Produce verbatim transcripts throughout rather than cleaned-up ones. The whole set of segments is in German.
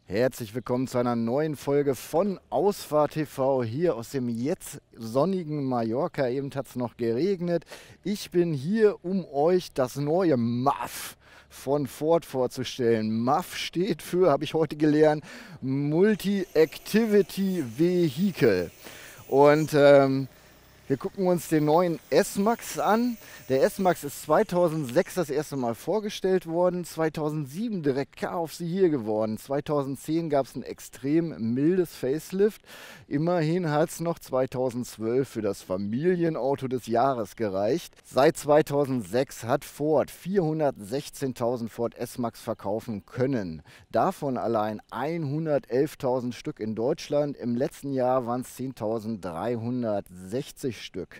Herzlich willkommen zu einer neuen Folge von Ausfahrt T V hier aus dem jetzt sonnigen Mallorca. Eben hat es noch geregnet. Ich bin hier, um euch das neue M A F von Ford vorzustellen. M A F steht für, habe ich heute gelernt, Multi-Activity Vehicle. Und ähm, wir gucken uns den neuen S-Max an. Der S-Max ist zweitausendsechs das erste Mal vorgestellt worden, zweitausendsieben direkt K auf sie hier geworden. zweitausendzehn gab es ein extrem mildes Facelift. Immerhin hat es noch zweitausendzwölf für das Familienauto des Jahres gereicht. Seit zweitausendsechs hat Ford vierhundertsechzehntausend Ford S-Max verkaufen können. Davon allein hundertelftausend Stück in Deutschland. Im letzten Jahr waren es zehntausenddreihundertsechzig Stück.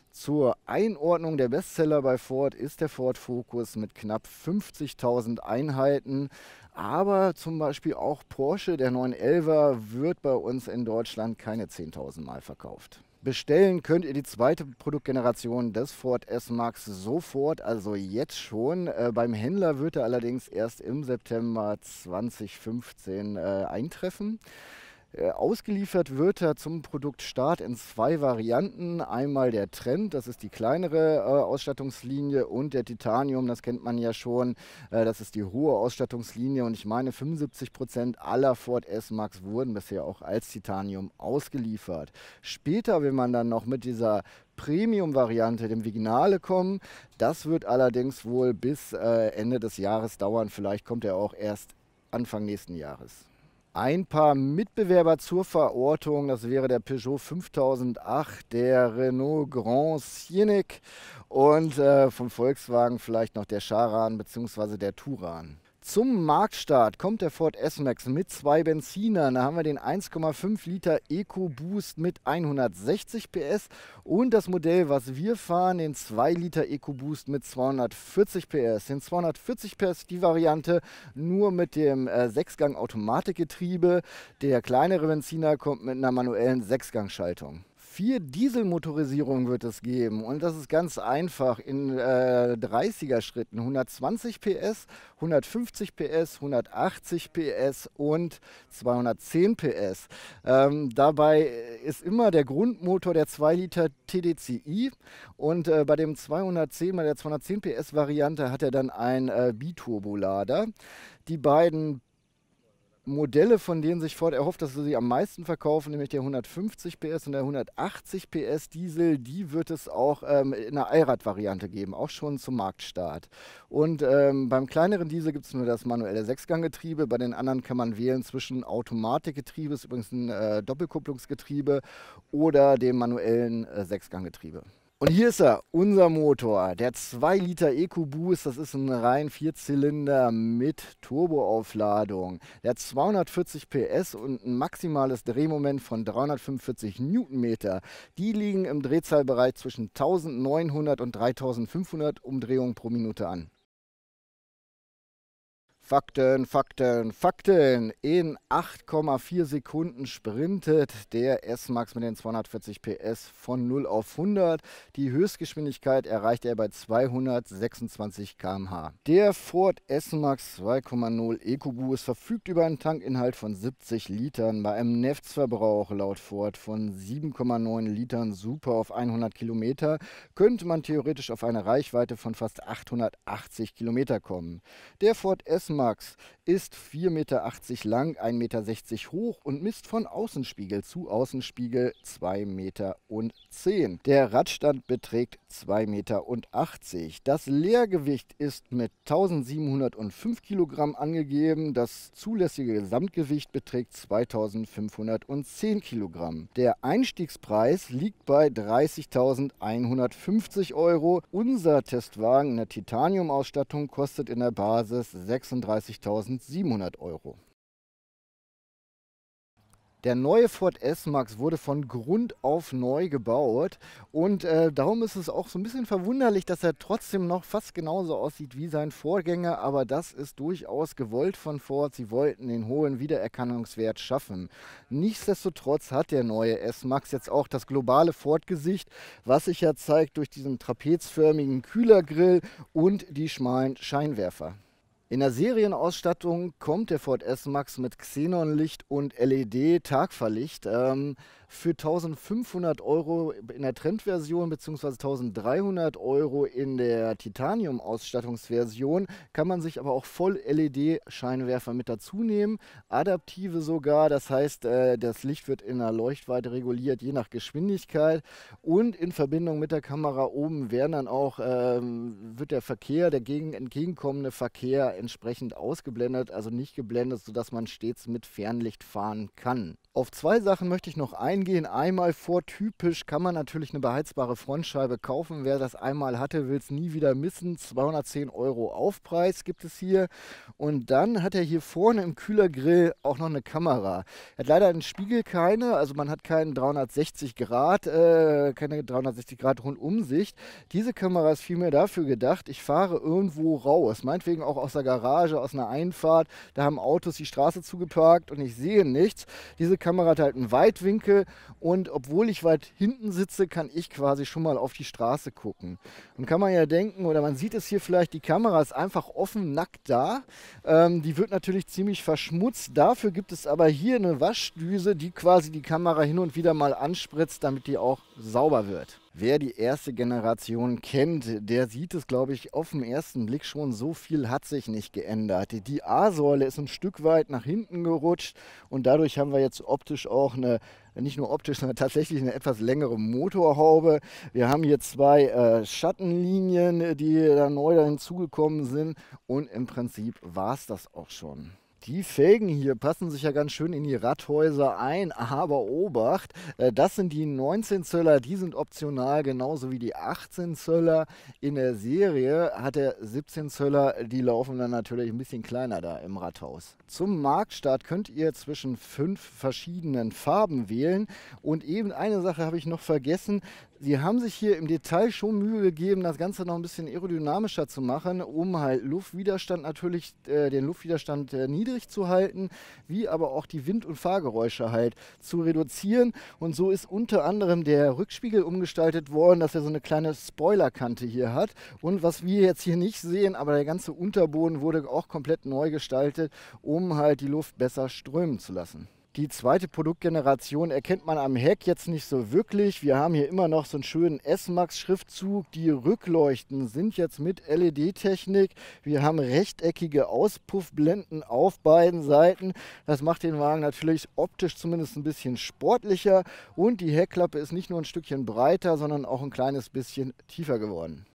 Zur Einordnung der Bestseller bei Ford ist der Ford Focus mit knapp fünfzigtausend Einheiten. Aber zum Beispiel auch Porsche, der neun elfer, wird bei uns in Deutschland keine zehntausend Mal verkauft. Bestellen könnt ihr die zweite Produktgeneration des Ford S-Max sofort, also jetzt schon. Äh, beim Händler wird er allerdings erst im September zweitausendfünfzehn äh, eintreffen. Äh, Ausgeliefert wird er zum Produktstart in zwei Varianten. Einmal der Trend, das ist die kleinere äh, Ausstattungslinie, und der Titanium, das kennt man ja schon, äh, das ist die hohe Ausstattungslinie. Und ich meine, fünfundsiebzig Prozent aller Ford S-Max wurden bisher auch als Titanium ausgeliefert. Später will man dann noch mit dieser Premium-Variante, dem Viginale, kommen. Das wird allerdings wohl bis äh, Ende des Jahres dauern. Vielleicht kommt er auch erst Anfang nächsten Jahres. Ein paar Mitbewerber zur Verortung, das wäre der Peugeot fünftausendacht, der Renault Grand Scenic und äh, vom Volkswagen vielleicht noch der Charan bzw. der Touran. Zum Marktstart kommt der Ford S-Max mit zwei Benzinern. Da haben wir den eins Komma fünf Liter EcoBoost mit hundertsechzig P S und das Modell, was wir fahren, den zwei Liter EcoBoost mit zweihundertvierzig P S. Den zweihundertvierzig P S, die Variante nur mit dem äh, Sechsgang-Automatikgetriebe. Der kleinere Benziner kommt mit einer manuellen Sechsgangschaltung. Vier Dieselmotorisierungen wird es geben und das ist ganz einfach in äh, dreißiger Schritten. hundertzwanzig P S, hundertfünfzig P S, hundertachtzig P S und zweihundertzehn P S. Ähm, dabei ist immer der Grundmotor der zwei Liter T D C i und äh, bei dem zweihundertzehn, bei der zweihundertzehn P S Variante hat er dann ein äh, Biturbolader. Die beiden Modelle, von denen sich Ford erhofft, dass sie sie am meisten verkaufen, nämlich der hundertfünfzig P S und der hundertachtzig P S Diesel, die wird es auch ähm, in einer Allrad-Variante geben, auch schon zum Marktstart. Und ähm, beim kleineren Diesel gibt es nur das manuelle Sechsganggetriebe, bei den anderen kann man wählen zwischen Automatikgetriebe, ist übrigens ein äh, Doppelkupplungsgetriebe, oder dem manuellen äh, Sechsganggetriebe. Und hier ist er, unser Motor, der zwei Liter EcoBoost, das ist ein rein Vierzylinder mit Turboaufladung. Der hat zweihundertvierzig P S und ein maximales Drehmoment von dreihundertfünfundvierzig Newtonmeter. Die liegen im Drehzahlbereich zwischen eintausendneunhundert und dreitausendfünfhundert Umdrehungen pro Minute an. Fakten, Fakten, Fakten. In acht Komma vier Sekunden sprintet der S-Max mit den zweihundertvierzig P S von null auf hundert. Die Höchstgeschwindigkeit erreicht er bei zweihundertsechsundzwanzig Kilometer pro Stunde. Der Ford S-Max zwei Komma null EcoBoost verfügt über einen Tankinhalt von siebzig Litern bei einem Netzverbrauch laut Ford von sieben Komma neun Litern super auf hundert Kilometer. Könnte man theoretisch auf eine Reichweite von fast achthundertachtzig Kilometer kommen. Der Ford S-Max ist vier Meter achtzig lang, ein Meter sechzig hoch und misst von Außenspiegel zu Außenspiegel zwei Meter zehn. Der Radstand beträgt zwei Meter achtzig. Das Leergewicht ist mit eintausendsiebenhundertfünf Kilogramm angegeben. Das zulässige Gesamtgewicht beträgt zweitausendfünfhundertzehn Kilogramm. Der Einstiegspreis liegt bei dreißigtausendeinhundertfünfzig Euro. Unser Testwagen in der Titanium-Ausstattung kostet in der Basis sechsunddreißigtausendsiebenhundert Euro. Der neue Ford S-Max wurde von Grund auf neu gebaut und äh, darum ist es auch so ein bisschen verwunderlich, dass er trotzdem noch fast genauso aussieht wie sein Vorgänger, aber das ist durchaus gewollt von Ford. Sie wollten den hohen Wiedererkennungswert schaffen. Nichtsdestotrotz hat der neue S-Max jetzt auch das globale Ford-Gesicht, was sich ja zeigt durch diesen trapezförmigen Kühlergrill und die schmalen Scheinwerfer. In der Serienausstattung kommt der Ford S-Max mit Xenonlicht und L E D-Tagfahrlicht. Ähm, für eintausendfünfhundert Euro in der Trendversion bzw. eintausenddreihundert Euro in der Titanium-Ausstattungsversion kann man sich aber auch Voll-L E D-Scheinwerfer mit dazu nehmen. Adaptive sogar, das heißt, äh, das Licht wird in der Leuchtweite reguliert, je nach Geschwindigkeit. Und in Verbindung mit der Kamera oben werden dann auch, ähm, wird der Verkehr, der gegen, entgegenkommende Verkehr entsprechend ausgeblendet, also nicht geblendet, sodass man stets mit Fernlicht fahren kann. Auf zwei Sachen möchte ich noch eingehen. Einmal vortypisch kann man natürlich eine beheizbare Frontscheibe kaufen. Wer das einmal hatte, will es nie wieder missen. zweihundertzehn Euro Aufpreis gibt es hier. Und dann hat er hier vorne im Kühlergrill auch noch eine Kamera. Er hat leider einen Spiegel keine, also man hat keinen dreihundertsechzig Grad, äh, keine dreihundertsechzig Grad Rundumsicht. Diese Kamera ist vielmehr dafür gedacht, ich fahre irgendwo raus, meinetwegen auch aus der Garage, aus einer Einfahrt. Da haben Autos die Straße zugeparkt und ich sehe nichts. Diese Kamera hat halt einen Weitwinkel und obwohl ich weit hinten sitze, kann ich quasi schon mal auf die Straße gucken. Und kann man ja denken, oder man sieht es hier vielleicht, die Kamera ist einfach offen, nackt da. Ähm, die wird natürlich ziemlich verschmutzt. Dafür gibt es aber hier eine Waschdüse, die quasi die Kamera hin und wieder mal anspritzt, damit die auch sauber wird. Wer die erste Generation kennt, der sieht es, glaube ich, auf den ersten Blick schon. So viel hat sich nicht geändert. Die A-Säule ist ein Stück weit nach hinten gerutscht und dadurch haben wir jetzt optisch auch eine, nicht nur optisch, sondern tatsächlich eine etwas längere Motorhaube. Wir haben hier zwei äh, Schattenlinien, die da neu hinzugekommen sind und im Prinzip war es das auch schon. Die Felgen hier passen sich ja ganz schön in die Radhäuser ein, aber Obacht, das sind die neunzehn Zöller, die sind optional, genauso wie die achtzehn Zöller. In der Serie hat der siebzehn Zöller, die laufen dann natürlich ein bisschen kleiner da im Radhaus. Zum Marktstart könnt ihr zwischen fünf verschiedenen Farben wählen und eben eine Sache habe ich noch vergessen. Sie haben sich hier im Detail schon Mühe gegeben, das Ganze noch ein bisschen aerodynamischer zu machen, um halt Luftwiderstand natürlich, äh, den Luftwiderstand äh, niedrig zu halten, wie aber auch die Wind- und Fahrgeräusche halt zu reduzieren. Und so ist unter anderem der Rückspiegel umgestaltet worden, dass er so eine kleine Spoilerkante hier hat. Und was wir jetzt hier nicht sehen, aber der ganze Unterboden wurde auch komplett neu gestaltet, um halt die Luft besser strömen zu lassen. Die zweite Produktgeneration erkennt man am Heck jetzt nicht so wirklich. Wir haben hier immer noch so einen schönen S-Max-Schriftzug. Die Rückleuchten sind jetzt mit L E D-Technik. Wir haben rechteckige Auspuffblenden auf beiden Seiten. Das macht den Wagen natürlich optisch zumindest ein bisschen sportlicher. Und die Heckklappe ist nicht nur ein Stückchen breiter, sondern auch ein kleines bisschen tiefer geworden.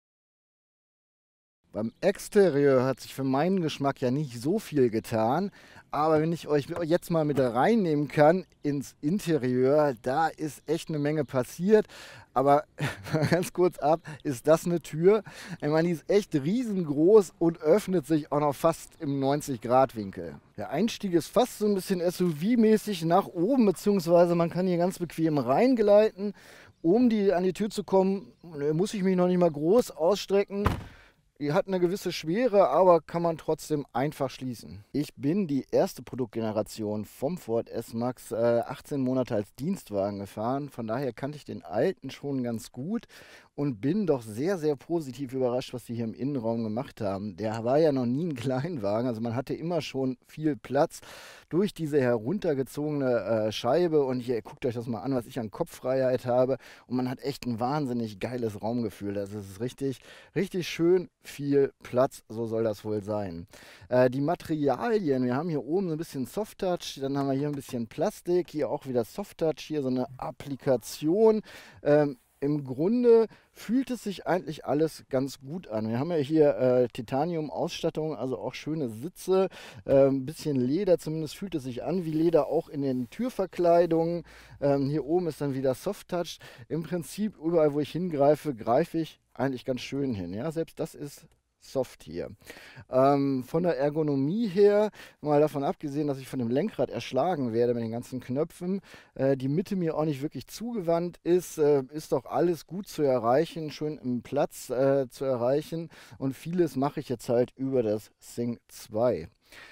Beim Exterieur hat sich für meinen Geschmack ja nicht so viel getan, aber wenn ich euch jetzt mal mit reinnehmen kann ins Interieur, da ist echt eine Menge passiert. Aber ganz kurz ab, ist das eine Tür? Ich meine, die ist echt riesengroß und öffnet sich auch noch fast im neunzig Grad Winkel. Der Einstieg ist fast so ein bisschen S U V-mäßig nach oben, beziehungsweise man kann hier ganz bequem reingleiten. Um die, an die Tür zu kommen, muss ich mich noch nicht mal groß ausstrecken. Die hat eine gewisse Schwere, aber kann man trotzdem einfach schließen. Ich bin die erste Produktgeneration vom Ford S-Max äh, achtzehn Monate als Dienstwagen gefahren. Von daher kannte ich den alten schon ganz gut und bin doch sehr, sehr positiv überrascht, was die hier im Innenraum gemacht haben. Der war ja noch nie ein Kleinwagen, also man hatte immer schon viel Platz durch diese heruntergezogene äh, Scheibe. Und hier, guckt euch das mal an, was ich an Kopffreiheit habe. Und man hat echt ein wahnsinnig geiles Raumgefühl. Das ist richtig, richtig schön viel Platz, so soll das wohl sein. Äh, die Materialien, wir haben hier oben so ein bisschen Softtouch, dann haben wir hier ein bisschen Plastik, hier auch wieder Softtouch, hier so eine Applikation. Ähm, Im Grunde fühlt es sich eigentlich alles ganz gut an. Wir haben ja hier äh, Titanium-Ausstattung, also auch schöne Sitze, äh, ein bisschen Leder, zumindest fühlt es sich an wie Leder, auch in den Türverkleidungen. Ähm, hier oben ist dann wieder Softtouch. Im Prinzip überall, wo ich hingreife, greife ich eigentlich ganz schön hin. Ja? Selbst das ist soft hier. Ähm, von der Ergonomie her, mal davon abgesehen, dass ich von dem Lenkrad erschlagen werde mit den ganzen Knöpfen, äh, die Mitte mir auch nicht wirklich zugewandt ist, äh, ist doch alles gut zu erreichen, schön im Platz äh, zu erreichen und vieles mache ich jetzt halt über das Sync zwei.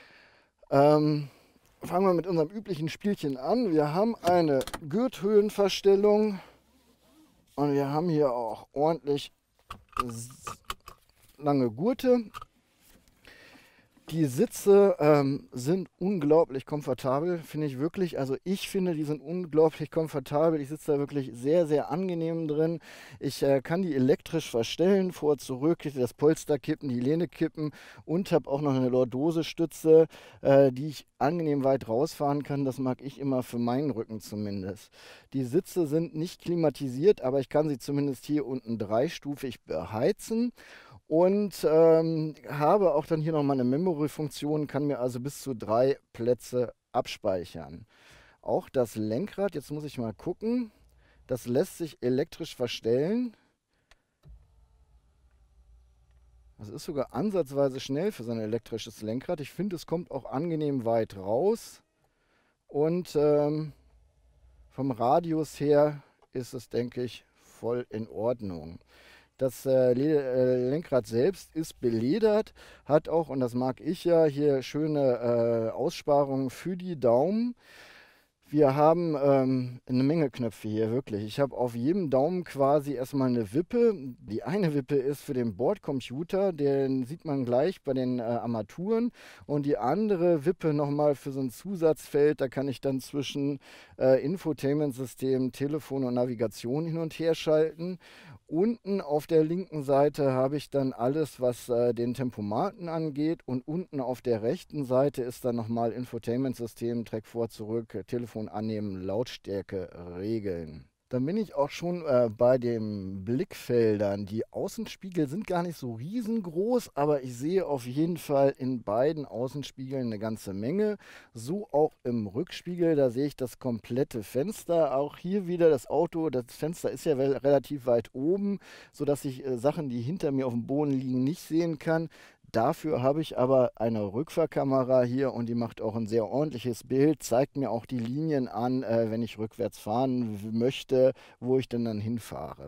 Ähm, fangen wir mit unserem üblichen Spielchen an. Wir haben eine Gurthöhenverstellung und wir haben hier auch ordentlich lange Gurte. Die Sitze ähm, sind unglaublich komfortabel, finde ich wirklich. Also ich finde, die sind unglaublich komfortabel. Ich sitze da wirklich sehr, sehr angenehm drin. Ich äh, kann die elektrisch verstellen, vor, zurück, das Polster kippen, die Lehne kippen und habe auch noch eine Lordose-Stütze, äh, die ich angenehm weit rausfahren kann. Das mag ich immer für meinen Rücken zumindest. Die Sitze sind nicht klimatisiert, aber ich kann sie zumindest hier unten dreistufig beheizen. Und ähm, habe auch dann hier noch mal eine Memory-Funktion, kann mir also bis zu drei Plätze abspeichern. Auch das Lenkrad, jetzt muss ich mal gucken, das lässt sich elektrisch verstellen. Das ist sogar ansatzweise schnell für so ein elektrisches Lenkrad. Ich finde, es kommt auch angenehm weit raus. Und ähm, vom Radius her ist es, denke ich, voll in Ordnung. Das äh, äh, Lenkrad selbst ist beledert, hat auch, und das mag ich ja, hier schöne äh, Aussparungen für die Daumen. Wir haben ähm, eine Menge Knöpfe hier, wirklich. Ich habe auf jedem Daumen quasi erstmal eine Wippe. Die eine Wippe ist für den Bordcomputer, den sieht man gleich bei den äh, Armaturen. Und die andere Wippe nochmal für so ein Zusatzfeld, da kann ich dann zwischen äh, Infotainment-System, Telefon und Navigation hin und her schalten. Unten auf der linken Seite habe ich dann alles, was äh, den Tempomaten angeht, und unten auf der rechten Seite ist dann nochmal Infotainment-System, Track vor, zurück, äh, Telefon annehmen, Lautstärke regeln. Dann bin ich auch schon äh, bei den Blickfeldern. Die Außenspiegel sind gar nicht so riesengroß, aber ich sehe auf jeden Fall in beiden Außenspiegeln eine ganze Menge. So auch im Rückspiegel, da sehe ich das komplette Fenster. Auch hier wieder das Auto, das Fenster ist ja wel- relativ weit oben, sodass ich äh, Sachen, die hinter mir auf dem Boden liegen, nicht sehen kann. Dafür habe ich aber eine Rückfahrkamera hier und die macht auch ein sehr ordentliches Bild, zeigt mir auch die Linien an, äh, wenn ich rückwärts fahren w- möchte, wo ich denn dann hinfahre.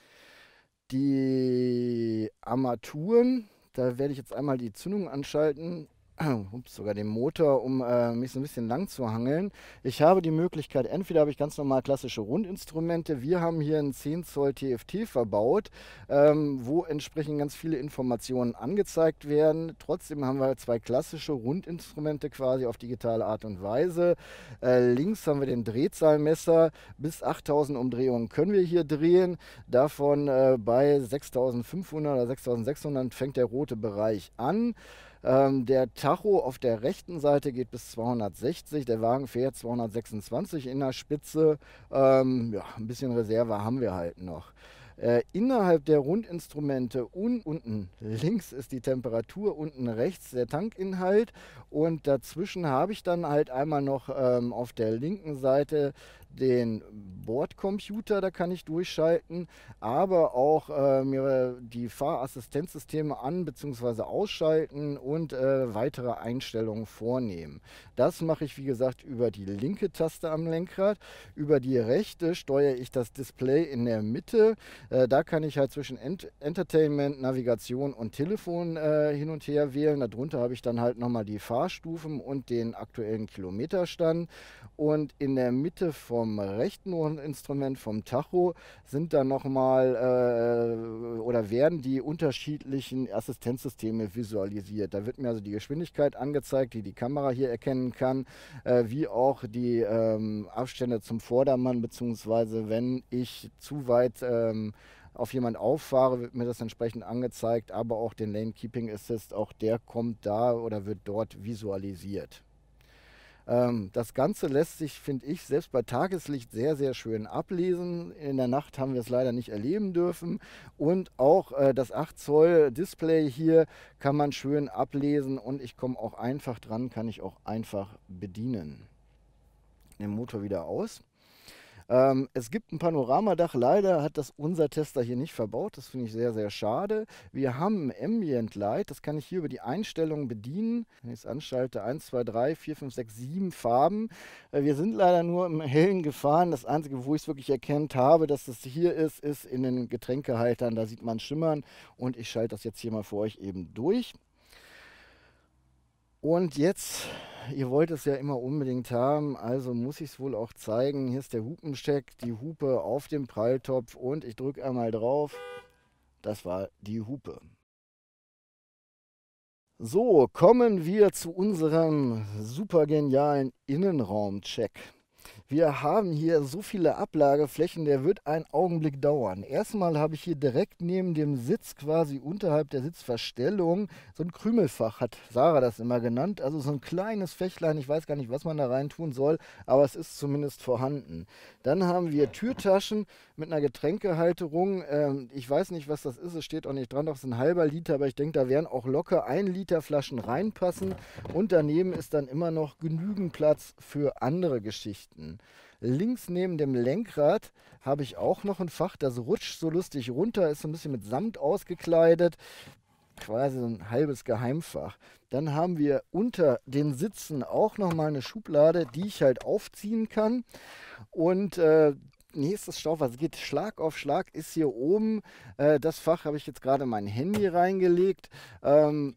Die Armaturen, da werde ich jetzt einmal die Zündung anschalten. Ups, sogar den Motor, um äh, mich so ein bisschen lang zu hangeln. Ich habe die Möglichkeit, entweder habe ich ganz normal klassische Rundinstrumente. Wir haben hier einen zehn Zoll T F T verbaut, ähm, wo entsprechend ganz viele Informationen angezeigt werden. Trotzdem haben wir zwei klassische Rundinstrumente quasi auf digitale Art und Weise. Äh, links haben wir den Drehzahlmesser. Bis achttausend Umdrehungen können wir hier drehen. Davon äh, bei sechstausendfünfhundert oder sechstausendsechshundert fängt der rote Bereich an. Ähm, der Tacho auf der rechten Seite geht bis zweihundertsechzig, der Wagen fährt zweihundertsechsundzwanzig in der Spitze. Ähm, ja, ein bisschen Reserve haben wir halt noch. Äh, innerhalb der Rundinstrumente un unten links ist die Temperatur, unten rechts der Tankinhalt, und dazwischen habe ich dann halt einmal noch ähm, auf der linken Seite den Bordcomputer, da kann ich durchschalten, aber auch äh, mir die Fahrassistenzsysteme an- bzw. ausschalten und äh, weitere Einstellungen vornehmen. Das mache ich, wie gesagt, über die linke Taste am Lenkrad. Über die rechte steuere ich das Display in der Mitte. Äh, da kann ich halt zwischen Ent Entertainment, Navigation und Telefon äh, hin und her wählen. Darunter habe ich dann halt nochmal die Fahrstufen und den aktuellen Kilometerstand. Und in der Mitte vom rechten Instrument, vom Tacho, sind dann nochmal äh, oder werden die unterschiedlichen Assistenzsysteme visualisiert. Da wird mir also die Geschwindigkeit angezeigt, die die Kamera hier erkennen kann, äh, wie auch die ähm, Abstände zum Vordermann, beziehungsweise wenn ich zu weit ähm, auf jemand auffahre, wird mir das entsprechend angezeigt, aber auch den Lane Keeping Assist, auch der kommt da oder wird dort visualisiert. Ähm, das Ganze lässt sich, finde ich, selbst bei Tageslicht sehr, sehr schön ablesen. In der Nacht haben wir es leider nicht erleben dürfen. Und auch äh, das acht Zoll Display hier kann man schön ablesen, und ich komme auch einfach dran, kann ich auch einfach bedienen. Den Motor wieder aus. Ähm, es gibt ein Panoramadach, leider hat das unser Tester hier nicht verbaut. Das finde ich sehr, sehr schade. Wir haben ein Ambient Light, das kann ich hier über die Einstellungen bedienen. Wenn ich es anschalte, eins, zwei, drei, vier, fünf, sechs, sieben Farben. Äh, wir sind leider nur im Hellen gefahren. Das Einzige, wo ich es wirklich erkannt habe, dass es hier ist, ist in den Getränkehaltern. Da sieht man schimmern, und ich schalte das jetzt hier mal für euch eben durch. Und jetzt, ihr wollt es ja immer unbedingt haben, also muss ich es wohl auch zeigen. Hier ist der Hupencheck, die Hupe auf dem Pralltopf, und ich drücke einmal drauf. Das war die Hupe. So, kommen wir zu unserem super genialen Innenraumcheck. Wir haben hier so viele Ablageflächen, der wird einen Augenblick dauern. Erstmal habe ich hier direkt neben dem Sitz, quasi unterhalb der Sitzverstellung, so ein Krümelfach, hat Sarah das immer genannt. Also so ein kleines Fächlein, ich weiß gar nicht, was man da rein tun soll, aber es ist zumindest vorhanden. Dann haben wir Türtaschen mit einer Getränkehalterung. Ähm, ich weiß nicht, was das ist, es steht auch nicht dran, das ist ein halber Liter, aber ich denke, da werden auch locker ein Liter Flaschen reinpassen. Und daneben ist dann immer noch genügend Platz für andere Geschichten. Links neben dem Lenkrad habe ich auch noch ein Fach, das rutscht so lustig runter, ist so ein bisschen mit Samt ausgekleidet, quasi so ein halbes Geheimfach. Dann haben wir unter den Sitzen auch noch mal eine Schublade, die ich halt aufziehen kann. Und äh, nächstes Staufach, es geht Schlag auf Schlag, ist hier oben. Äh, das Fach habe ich jetzt gerade mein Handy reingelegt. Ähm,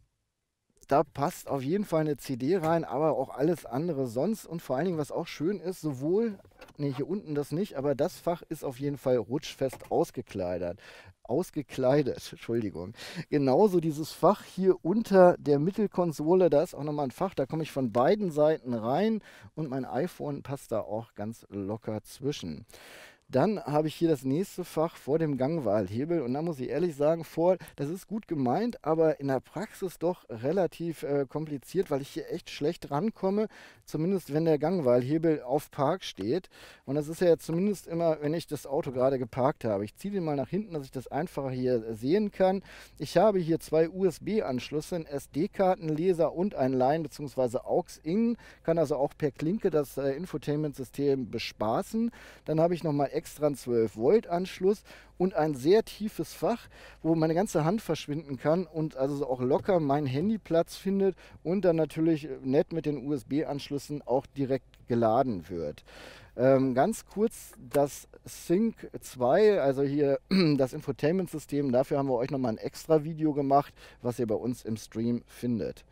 Da passt auf jeden Fall eine C D rein, aber auch alles andere sonst. Und vor allen Dingen, was auch schön ist, sowohl, nee, hier unten das nicht, aber das Fach ist auf jeden Fall rutschfest ausgekleidet. Ausgekleidet, Entschuldigung. Genauso dieses Fach hier unter der Mittelkonsole, da ist auch nochmal ein Fach, da komme ich von beiden Seiten rein und mein iPhone passt da auch ganz locker zwischen. Dann habe ich hier das nächste Fach vor dem Gangwahlhebel und da muss ich ehrlich sagen, vor, das ist gut gemeint, aber in der Praxis doch relativ äh, kompliziert, weil ich hier echt schlecht rankomme, zumindest wenn der Gangwahlhebel auf Park steht. Und das ist ja jetzt zumindest immer, wenn ich das Auto gerade geparkt habe. Ich ziehe den mal nach hinten, dass ich das einfacher hier äh, sehen kann. Ich habe hier zwei U S B-Anschlüsse, einen S D-Kartenleser und ein Line- bzw. AUX-In, kann also auch per Klinke das äh, Infotainment-System bespaßen. Dann habe ich nochmal extra einen zwölf Volt Anschluss und ein sehr tiefes Fach, wo meine ganze Hand verschwinden kann und also auch locker mein Handy Platz findet und dann natürlich nett mit den U S B-Anschlüssen auch direkt geladen wird. Ähm, ganz kurz, das Sync zwei, also hier das Infotainment-System, dafür haben wir euch nochmal ein extra Video gemacht, was ihr bei uns im Stream findet.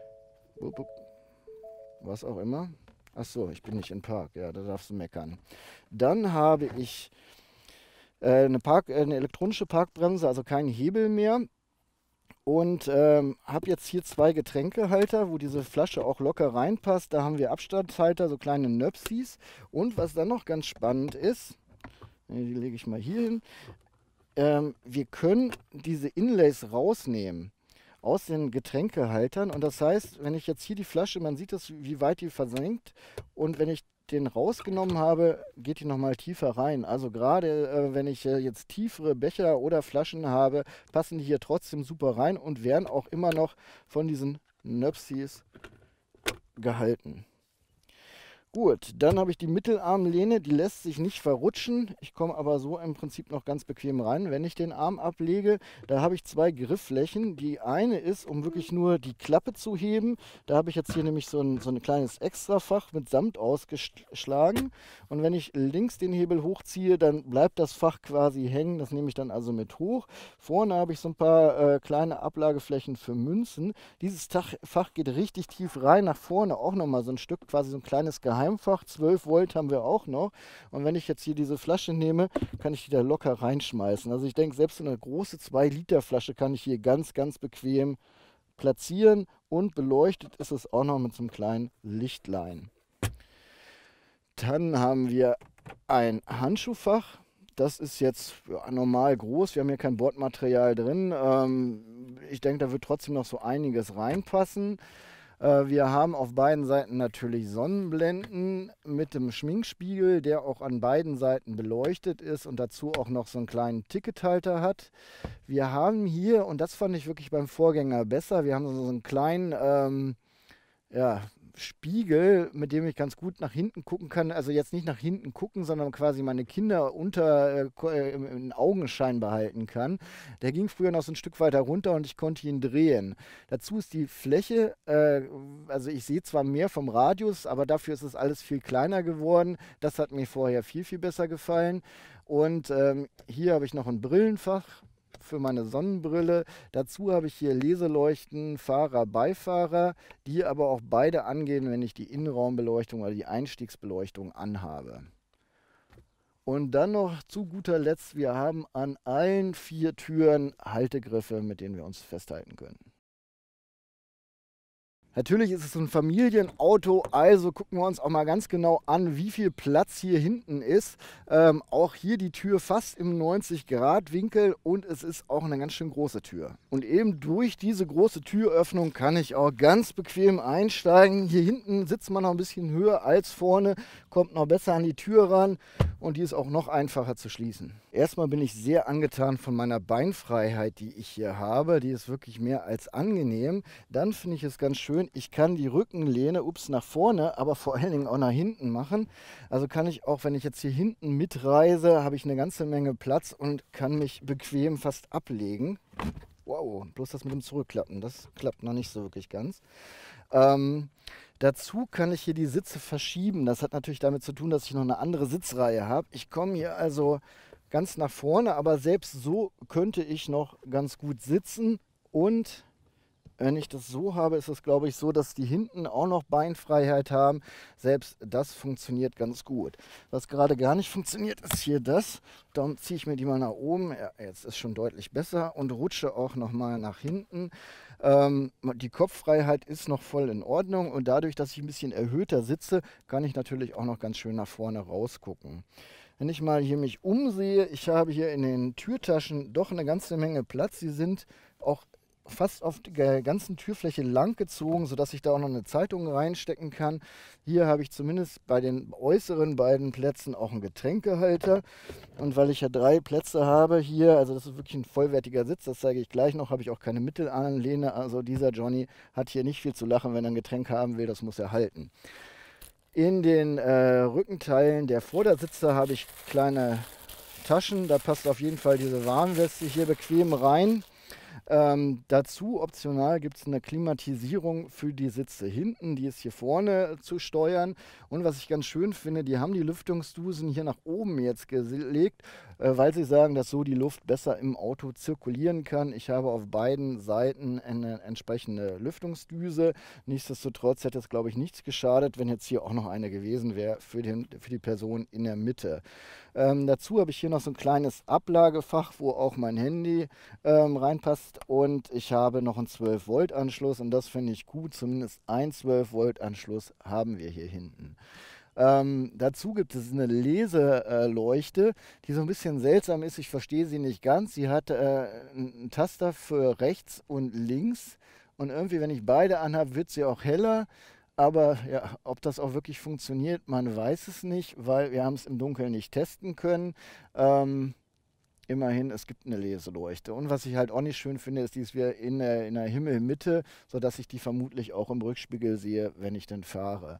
Was auch immer. Achso, ich bin nicht im Park, ja, da darfst du meckern. Dann habe ich äh, eine, Park, äh, eine elektronische Parkbremse, also keinen Hebel mehr. Und ähm, habe jetzt hier zwei Getränkehalter, wo diese Flasche auch locker reinpasst. Da haben wir Abstandshalter, so kleine Nöpsis. Und was dann noch ganz spannend ist, die lege ich mal hier hin, ähm, wir können diese Inlays rausnehmen aus den Getränkehaltern. Und das heißt, wenn ich jetzt hier die Flasche, man sieht das, wie weit die versenkt. Und wenn ich den rausgenommen habe, geht die nochmal tiefer rein. Also gerade äh, wenn ich äh, jetzt tiefere Becher oder Flaschen habe, passen die hier trotzdem super rein und werden auch immer noch von diesen Nöpsis gehalten. Gut, dann habe ich die Mittelarmlehne, die lässt sich nicht verrutschen. Ich komme aber so im Prinzip noch ganz bequem rein, wenn ich den Arm ablege. Da habe ich zwei Griffflächen. Die eine ist, um wirklich nur die Klappe zu heben. Da habe ich jetzt hier nämlich so ein, so ein kleines Extrafach mit Samt ausgeschlagen. Und wenn ich links den Hebel hochziehe, dann bleibt das Fach quasi hängen. Das nehme ich dann also mit hoch. Vorne habe ich so ein paar äh, kleine Ablageflächen für Münzen. Dieses Tach, Fach geht richtig tief rein, nach vorne auch nochmal so ein Stück, quasi so ein kleines Geheimnis. Geheimfach, zwölf Volt haben wir auch noch. Und wenn ich jetzt hier diese Flasche nehme, kann ich die da locker reinschmeißen. Also ich denke, selbst so eine große zwei Liter Flasche kann ich hier ganz, ganz bequem platzieren. Und beleuchtet ist es auch noch mit so einem kleinen Lichtlein. Dann haben wir ein Handschuhfach. Das ist jetzt ja, normal groß. Wir haben hier kein Bordmaterial drin. Ähm, ich denke, da wird trotzdem noch so einiges reinpassen. Wir haben auf beiden Seiten natürlich Sonnenblenden mit dem Schminkspiegel, der auch an beiden Seiten beleuchtet ist und dazu auch noch so einen kleinen Tickethalter hat. Wir haben hier, und das fand ich wirklich beim Vorgänger besser, wir haben so einen kleinen ähm, ja, Spiegel, mit dem ich ganz gut nach hinten gucken kann. Also jetzt nicht nach hinten gucken, sondern quasi meine Kinder unter äh, im, im Augenschein behalten kann. Der ging früher noch so ein Stück weiter runter und ich konnte ihn drehen. Dazu ist die Fläche, äh, also ich sehe zwar mehr vom Radius, aber dafür ist es alles viel kleiner geworden. Das hat mir vorher viel, viel besser gefallen. Und ähm, hier habe ich noch ein Brillenfach für meine Sonnenbrille. Dazu habe ich hier Leseleuchten, Fahrer, Beifahrer, die aber auch beide angehen, wenn ich die Innenraumbeleuchtung oder die Einstiegsbeleuchtung anhabe. Und dann noch zu guter Letzt, wir haben an allen vier Türen Haltegriffe, mit denen wir uns festhalten können. Natürlich ist es ein Familienauto, also gucken wir uns auch mal ganz genau an, wie viel Platz hier hinten ist. Ähm, auch hier die Tür fast im neunzig Grad Winkel und es ist auch eine ganz schön große Tür. Und eben durch diese große Türöffnung kann ich auch ganz bequem einsteigen. Hier hinten sitzt man noch ein bisschen höher als vorne, kommt noch besser an die Tür ran und die ist auch noch einfacher zu schließen. Erstmal bin ich sehr angetan von meiner Beinfreiheit, die ich hier habe. Die ist wirklich mehr als angenehm. Dann finde ich es ganz schön, ich kann die Rückenlehne, ups, nach vorne, aber vor allen Dingen auch nach hinten machen. Also kann ich auch, wenn ich jetzt hier hinten mitreise, habe ich eine ganze Menge Platz und kann mich bequem fast ablegen. Wow, bloß das mit dem Zurückklappen, das klappt noch nicht so wirklich ganz. Ähm, dazu kann ich hier die Sitze verschieben. Das hat natürlich damit zu tun, dass ich noch eine andere Sitzreihe habe. Ich komme hier also ganz nach vorne, aber selbst so könnte ich noch ganz gut sitzen. Und wenn ich das so habe, ist es, glaube ich, so, dass die hinten auch noch Beinfreiheit haben. Selbst das funktioniert ganz gut. Was gerade gar nicht funktioniert, ist hier das. Dann ziehe ich mir die mal nach oben. Ja, jetzt ist schon deutlich besser und rutsche auch noch mal nach hinten. Ähm, die Kopffreiheit ist noch voll in Ordnung und dadurch, dass ich ein bisschen erhöhter sitze, kann ich natürlich auch noch ganz schön nach vorne rausgucken. Wenn ich mal hier mich umsehe, ich habe hier in den Türtaschen doch eine ganze Menge Platz. Sie sind auch fast auf der ganzen Türfläche lang gezogen, sodass ich da auch noch eine Zeitung reinstecken kann. Hier habe ich zumindest bei den äußeren beiden Plätzen auch einen Getränkehalter. Und weil ich ja drei Plätze habe hier, also das ist wirklich ein vollwertiger Sitz, das zeige ich gleich noch, habe ich auch keine Mittelanlehne. Also dieser Johnny hat hier nicht viel zu lachen, wenn er ein Getränk haben will, das muss er halten. In den äh, Rückenteilen der Vordersitze habe ich kleine Taschen, da passt auf jeden Fall diese Warnweste hier bequem rein. Ähm, dazu optional gibt es eine Klimatisierung für die Sitze hinten, die ist hier vorne zu steuern. Und was ich ganz schön finde, die haben die Lüftungsdusen hier nach oben jetzt gelegt, äh, weil sie sagen, dass so die Luft besser im Auto zirkulieren kann. Ich habe auf beiden Seiten eine entsprechende Lüftungsdüse. Nichtsdestotrotz hätte es, glaube ich, nichts geschadet, wenn jetzt hier auch noch eine gewesen wäre für, den, für die Person in der Mitte. Ähm, dazu habe ich hier noch so ein kleines Ablagefach, wo auch mein Handy ähm, reinpasst und ich habe noch einen zwölf Volt Anschluss und das finde ich gut, zumindest ein zwölf Volt Anschluss haben wir hier hinten. Ähm, dazu gibt es eine Leseleuchte, die so ein bisschen seltsam ist, ich verstehe sie nicht ganz. Sie hat äh, einen Taster für rechts und links und irgendwie, wenn ich beide anhabe, wird sie auch heller. Aber ja, ob das auch wirklich funktioniert, man weiß es nicht, weil wir haben es im Dunkeln nicht testen können. Ähm, immerhin, es gibt eine Leseleuchte. Und was ich halt auch nicht schön finde, ist, die ist wieder in der, in der Himmelmitte, sodass ich die vermutlich auch im Rückspiegel sehe, wenn ich dann fahre.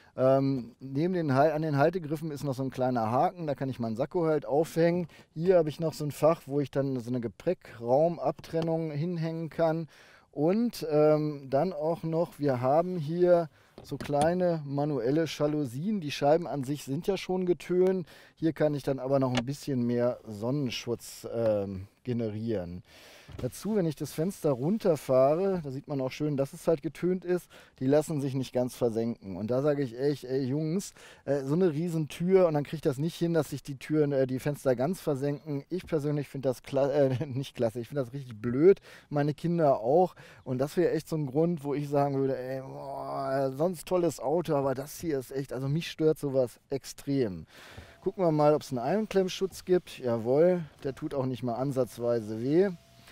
Ähm, neben den, an den Haltegriffen ist noch so ein kleiner Haken, da kann ich meinen Sakko halt aufhängen. Hier habe ich noch so ein Fach, wo ich dann so eine Gepäckraumabtrennung hinhängen kann. Und ähm, dann auch noch, wir haben hier so kleine manuelle Jalousien. Die Scheiben an sich sind ja schon getönt. Hier kann ich dann aber noch ein bisschen mehr Sonnenschutz ähm, generieren. Dazu, wenn ich das Fenster runterfahre, da sieht man auch schön, dass es halt getönt ist, die lassen sich nicht ganz versenken. Und da sage ich echt, ey Jungs, äh, so eine riesen Tür und dann kriege ich das nicht hin, dass sich die Türen, äh, die Fenster ganz versenken. Ich persönlich finde das kla äh, nicht klasse, ich finde das richtig blöd, meine Kinder auch. Und das wäre echt so ein Grund, wo ich sagen würde, ey, boah, sonst tolles Auto, aber das hier ist echt, also mich stört sowas extrem. Gucken wir mal, ob es einen Einklemmschutz gibt. Jawohl, der tut auch nicht mal ansatzweise weh.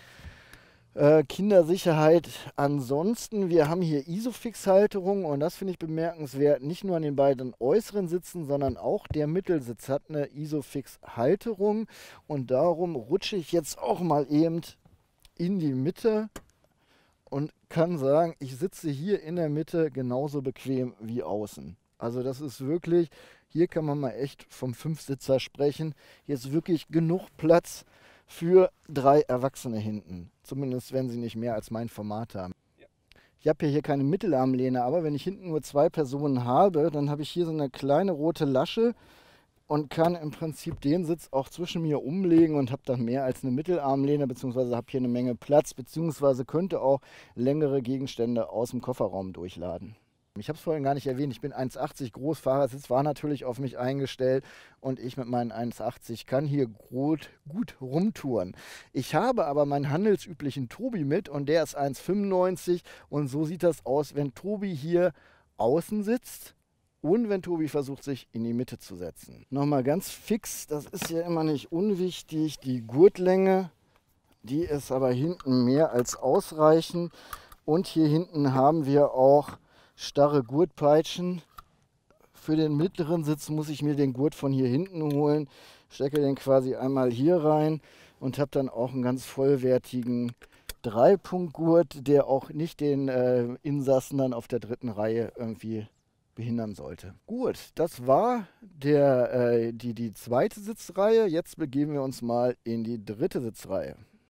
Äh, Kindersicherheit ansonsten, wir haben hier Isofix-Halterung und das finde ich bemerkenswert, nicht nur an den beiden äußeren Sitzen, sondern auch der Mittelsitz hat eine Isofix-Halterung und darum rutsche ich jetzt auch mal eben in die Mitte und kann sagen, ich sitze hier in der Mitte genauso bequem wie außen. Also das ist wirklich, hier kann man mal echt vom Fünfsitzer sprechen, hier ist wirklich genug Platz für drei Erwachsene hinten. Zumindest wenn sie nicht mehr als mein Format haben. Ja. Ich habe ja hier keine Mittelarmlehne, aber wenn ich hinten nur zwei Personen habe, dann habe ich hier so eine kleine rote Lasche und kann im Prinzip den Sitz auch zwischen mir umlegen und habe dann mehr als eine Mittelarmlehne, beziehungsweise habe hier eine Menge Platz, beziehungsweise könnte auch längere Gegenstände aus dem Kofferraum durchladen. Ich habe es vorhin gar nicht erwähnt, ich bin eins achtzig groß, Fahrersitz war natürlich auf mich eingestellt und ich mit meinen eins achtzig kann hier gut, gut rumtouren. Ich habe aber meinen handelsüblichen Tobi mit und der ist eins fünfundneunzig und so sieht das aus, wenn Tobi hier außen sitzt und wenn Tobi versucht, sich in die Mitte zu setzen. Nochmal ganz fix, das ist ja immer nicht unwichtig, die Gurtlänge, die ist aber hinten mehr als ausreichend und hier hinten haben wir auch starre Gurtpeitschen. Für den mittleren Sitz muss ich mir den Gurt von hier hinten holen, stecke den quasi einmal hier rein und habe dann auch einen ganz vollwertigen Dreipunktgurt, der auch nicht den äh, Insassen dann auf der dritten Reihe irgendwie behindern sollte. Gut, das war der, äh, die, die zweite Sitzreihe. Jetzt begeben wir uns mal in die dritte Sitzreihe.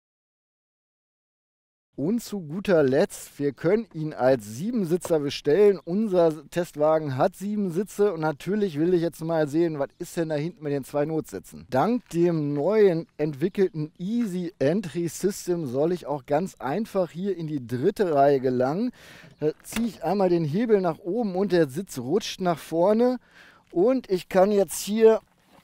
Und zu guter Letzt, wir können ihn als Siebensitzer bestellen. Unser Testwagen hat sieben Sitze und natürlich will ich jetzt mal sehen, was ist denn da hinten mit den zwei Notsitzen. Dank dem neuen entwickelten Easy Entry System soll ich auch ganz einfach hier in die dritte Reihe gelangen. Da ziehe ich einmal den Hebel nach oben und der Sitz rutscht nach vorne und ich kann jetzt hier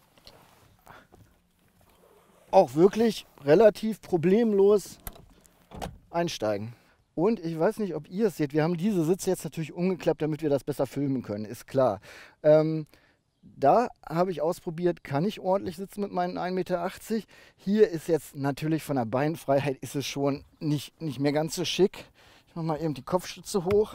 auch wirklich relativ problemlos einsteigen. Und ich weiß nicht, ob ihr es seht, wir haben diese Sitze jetzt natürlich umgeklappt, damit wir das besser filmen können, ist klar. Ähm, da habe ich ausprobiert, kann ich ordentlich sitzen mit meinen ein Meter achtzig. Hier ist jetzt natürlich von der Beinfreiheit ist es schon nicht, nicht mehr ganz so schick. Ich mache mal eben die Kopfstütze hoch.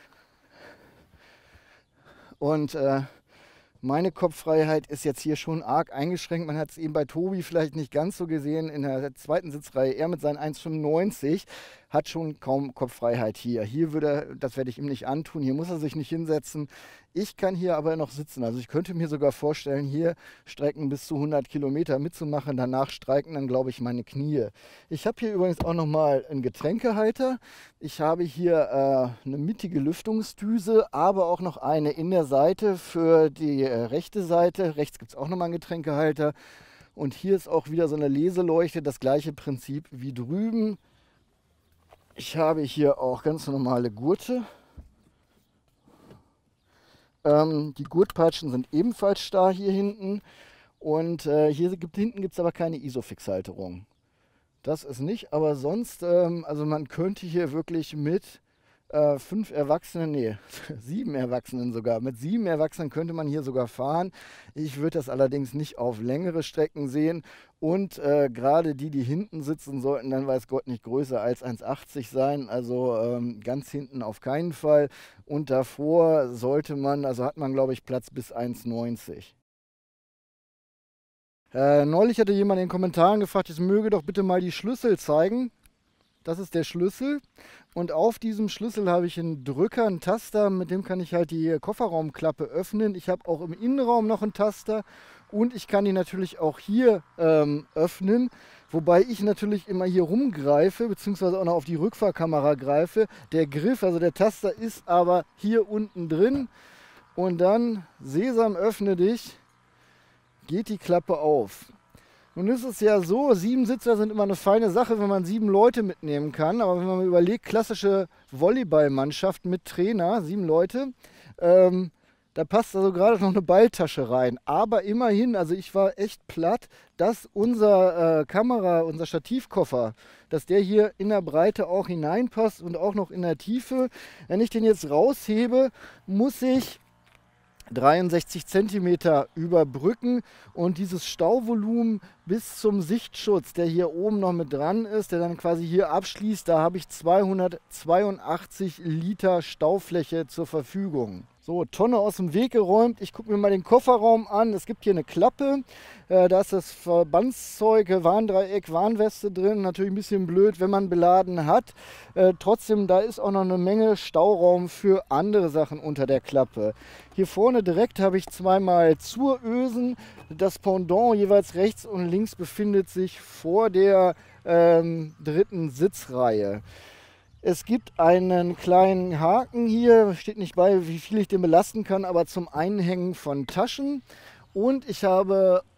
Und äh, meine Kopffreiheit ist jetzt hier schon arg eingeschränkt. Man hat es eben bei Tobi vielleicht nicht ganz so gesehen. In der zweiten Sitzreihe, er mit seinen eins fünfundneunzig hat schon kaum Kopffreiheit hier. Hier würde er, das werde ich ihm nicht antun, hier muss er sich nicht hinsetzen. Ich kann hier aber noch sitzen. Also ich könnte mir sogar vorstellen, hier Strecken bis zu hundert Kilometer mitzumachen. Danach streiken dann, glaube ich, meine Knie. Ich habe hier übrigens auch nochmal einen Getränkehalter. Ich habe hier äh, eine mittige Lüftungsdüse, aber auch noch eine in der Seite für die äh, rechte Seite. Rechts gibt es auch nochmal einen Getränkehalter. Und hier ist auch wieder so eine Leseleuchte, das gleiche Prinzip wie drüben. Ich habe hier auch ganz normale Gurte. Ähm, die Gurtpeitschen sind ebenfalls starr hier hinten. Und äh, hier gibt, hinten gibt es aber keine Isofix-Halterung. Das ist nicht, aber sonst, ähm, also man könnte hier wirklich mit äh, fünf Erwachsenen, nee, sieben Erwachsenen sogar, mit sieben Erwachsenen könnte man hier sogar fahren. Ich würde das allerdings nicht auf längere Strecken sehen. Und äh, gerade die, die hinten sitzen, sollten dann, weiß Gott, nicht größer als eins achtzig sein. Also ähm, ganz hinten auf keinen Fall. Und davor sollte man, also hat man, glaube ich, Platz bis eins neunzig. Äh, neulich hatte jemand in den Kommentaren gefragt, ich möge doch bitte mal die Schlüssel zeigen. Das ist der Schlüssel und auf diesem Schlüssel habe ich einen Drücker, einen Taster, mit dem kann ich halt die Kofferraumklappe öffnen. Ich habe auch im Innenraum noch einen Taster und ich kann die natürlich auch hier ähm, öffnen, wobei ich natürlich immer hier rumgreife, beziehungsweise auch noch auf die Rückfahrkamera greife. Der Griff, also der Taster ist aber hier unten drin und dann, Sesam, öffne dich, geht die Klappe auf. Nun ist es ja so, sieben Sitzer sind immer eine feine Sache, wenn man sieben Leute mitnehmen kann. Aber wenn man überlegt, klassische Volleyballmannschaft mit Trainer, sieben Leute, ähm, da passt also gerade noch eine Balltasche rein. Aber immerhin, also ich war echt platt, dass unser äh, Kamera, unser Stativkoffer, dass der hier in der Breite auch hineinpasst und auch noch in der Tiefe. Wenn ich den jetzt raushebe, muss ich dreiundsechzig Zentimeter überbrücken und dieses Stauvolumen bis zum Sichtschutz, der hier oben noch mit dran ist, der dann quasi hier abschließt, da habe ich zweihundertzweiundachtzig Liter Staufläche zur Verfügung. So, Tonne aus dem Weg geräumt. Ich gucke mir mal den Kofferraum an. Es gibt hier eine Klappe. Äh, da ist das Verbandszeug, Warndreieck, Warnweste drin. Natürlich ein bisschen blöd, wenn man beladen hat. Äh, trotzdem, da ist auch noch eine Menge Stauraum für andere Sachen unter der Klappe. Hier vorne direkt habe ich zweimal Zurösen. Das Pendant jeweils rechts und links befindet sich vor der ähm, dritten Sitzreihe. Es gibt einen kleinen Haken hier, steht nicht bei, wie viel ich den belasten kann, aber zum Einhängen von Taschen. Und ich habe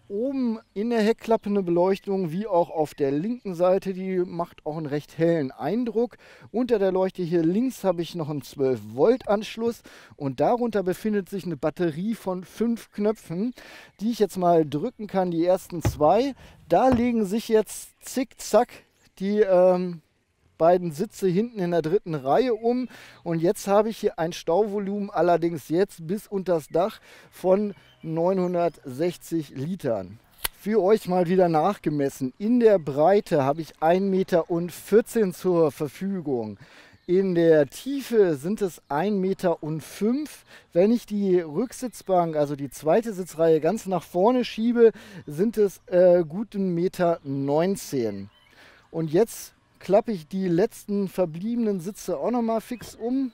oben in der Heckklappe eine Beleuchtung, wie auch auf der linken Seite. Die macht auch einen recht hellen Eindruck. Unter der Leuchte hier links habe ich noch einen zwölf Volt Anschluss und darunter befindet sich eine Batterie von fünf Knöpfen, die ich jetzt mal drücken kann, die ersten zwei. Da legen sich jetzt zickzack die ähm, beiden Sitze hinten in der dritten Reihe um und jetzt habe ich hier ein Stauvolumen, allerdings jetzt bis unter das Dach, von neunhundertsechzig Litern. Für euch mal wieder nachgemessen. In der Breite habe ich ein Meter vierzehn zur Verfügung. In der Tiefe sind es ein Meter fünf. Wenn ich die Rücksitzbank, also die zweite Sitzreihe, ganz nach vorne schiebe, sind es äh, gut ein Meter neunzehn. Und jetzt klappe ich die letzten verbliebenen Sitze auch nochmal fix um.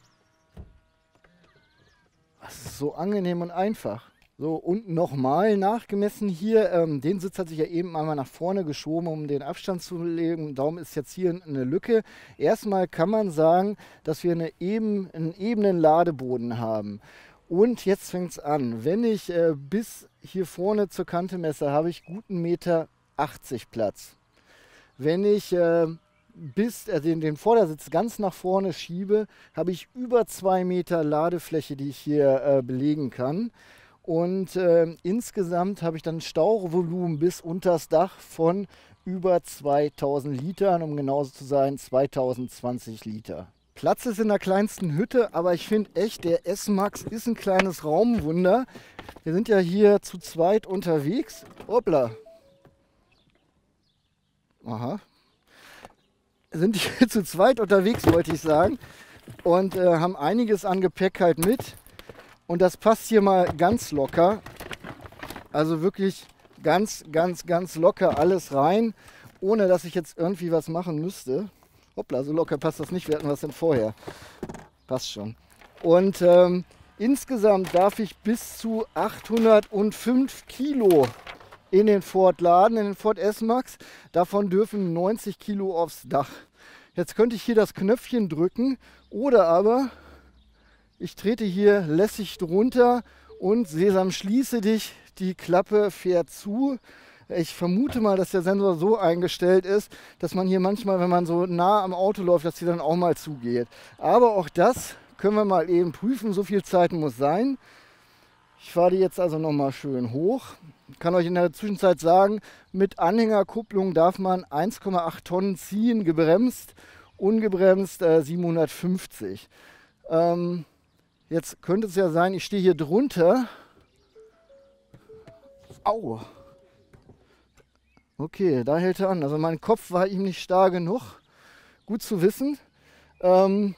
Das ist so angenehm und einfach. So, und nochmal nachgemessen hier. Ähm, den Sitz hat sich ja eben einmal nach vorne geschoben, um den Abstand zu legen. Darum ist jetzt hier eine Lücke. Erstmal kann man sagen, dass wir eine eben, einen ebenen Ladeboden haben. Und jetzt fängt es an. Wenn ich äh, bis hier vorne zur Kante messe, habe ich guten einen Meter achtzig Platz. Wenn ich äh, bis äh, den, den Vordersitz ganz nach vorne schiebe, habe ich über zwei Meter Ladefläche, die ich hier äh, belegen kann. Und äh, insgesamt habe ich dann ein Stauvolumen bis unters Dach von über zweitausend Litern, um genauso zu sein, zweitausendzwanzig Liter. Platz ist in der kleinsten Hütte, aber ich finde echt, der S-Max ist ein kleines Raumwunder. Wir sind ja hier zu zweit unterwegs. Hoppla. Aha. Sind hier zu zweit unterwegs, wollte ich sagen. Und äh, haben einiges an Gepäck halt mit. Und das passt hier mal ganz locker. Also wirklich ganz, ganz, ganz locker alles rein. Ohne dass ich jetzt irgendwie was machen müsste. Hoppla, so locker passt das nicht. Wir hatten was denn vorher. Passt schon. Und ähm, insgesamt darf ich bis zu achthundertfünf Kilo in den Ford laden, in den Ford S-Max. Davon dürfen neunzig Kilo aufs Dach. Jetzt könnte ich hier das Knöpfchen drücken oder aber ich trete hier lässig drunter und Sesam, schließe dich, die Klappe fährt zu. Ich vermute mal, dass der Sensor so eingestellt ist, dass man hier manchmal, wenn man so nah am Auto läuft, dass sie dann auch mal zugeht. Aber auch das können wir mal eben prüfen, so viel Zeit muss sein. Ich fahre die jetzt also nochmal schön hoch. Ich kann euch in der Zwischenzeit sagen, mit Anhängerkupplung darf man eins Komma acht Tonnen ziehen, gebremst, ungebremst äh, siebenhundertfünfzig. Ähm, jetzt könnte es ja sein, ich stehe hier drunter. Au! Okay, da hält er an. Also mein Kopf war ihm nicht stark genug. Gut zu wissen. Ähm,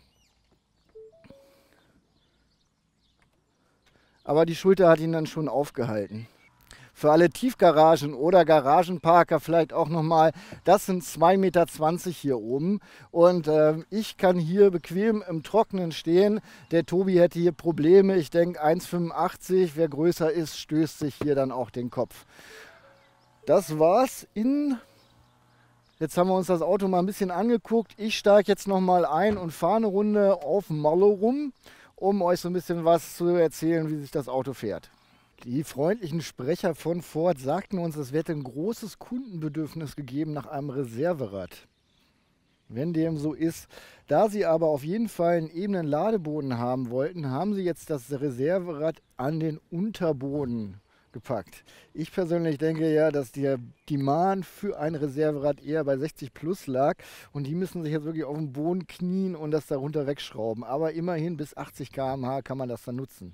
aber die Schulter hat ihn dann schon aufgehalten. Für alle Tiefgaragen oder Garagenparker vielleicht auch nochmal, das sind zwei Meter zwanzig hier oben. Und äh, ich kann hier bequem im Trockenen stehen. Der Tobi hätte hier Probleme. Ich denke eins Komma fünfundachtzig, wer größer ist, stößt sich hier dann auch den Kopf. Das war's in... Jetzt haben wir uns das Auto mal ein bisschen angeguckt. Ich steige jetzt nochmal ein und fahre eine Runde auf Mallow rum, um euch so ein bisschen was zu erzählen, wie sich das Auto fährt. Die freundlichen Sprecher von Ford sagten uns, es werde ein großes Kundenbedürfnis gegeben nach einem Reserverad. Wenn dem so ist, da sie aber auf jeden Fall einen ebenen Ladeboden haben wollten, haben sie jetzt das Reserverad an den Unterboden gepackt. Ich persönlich denke ja, dass der Demand für ein Reserverad eher bei sechzig plus lag und die müssen sich jetzt wirklich auf den Boden knien und das darunter wegschrauben. Aber immerhin bis achtzig Kilometer pro Stunde kann man das dann nutzen.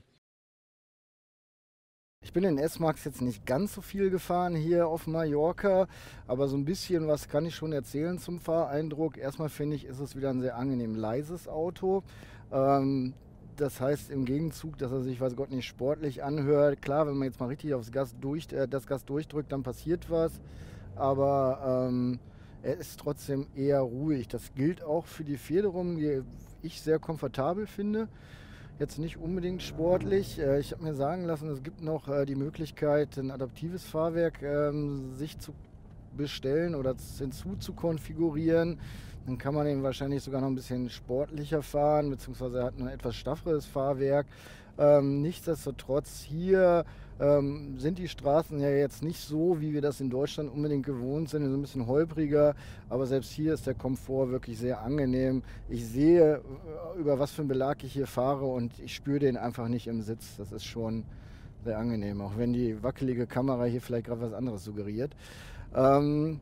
Ich bin in S-Max jetzt nicht ganz so viel gefahren hier auf Mallorca, aber so ein bisschen was kann ich schon erzählen zum Fahreindruck. Erstmal finde ich, ist es wieder ein sehr angenehm leises Auto. Ähm, das heißt im Gegenzug, dass er sich, weiß Gott, nicht sportlich anhört. Klar, wenn man jetzt mal richtig aufs Gas durch, äh, das Gas durchdrückt, dann passiert was. Aber ähm, er ist trotzdem eher ruhig. Das gilt auch für die Federung, die ich sehr komfortabel finde. Jetzt nicht unbedingt sportlich. Ich habe mir sagen lassen, es gibt noch die Möglichkeit, ein adaptives Fahrwerk sich zu bestellen oder hinzu zu konfigurieren. Dann kann man eben wahrscheinlich sogar noch ein bisschen sportlicher fahren, beziehungsweise hat ein etwas stafferes Fahrwerk. Ähm, nichtsdestotrotz hier ähm, sind die Straßen ja jetzt nicht so, wie wir das in Deutschland unbedingt gewohnt sind, so ein bisschen holpriger, aber selbst hier ist der Komfort wirklich sehr angenehm. Ich sehe, äh, über was für einen Belag ich hier fahre und ich spüre den einfach nicht im Sitz. Das ist schon sehr angenehm, auch wenn die wackelige Kamera hier vielleicht gerade was anderes suggeriert. Ähm,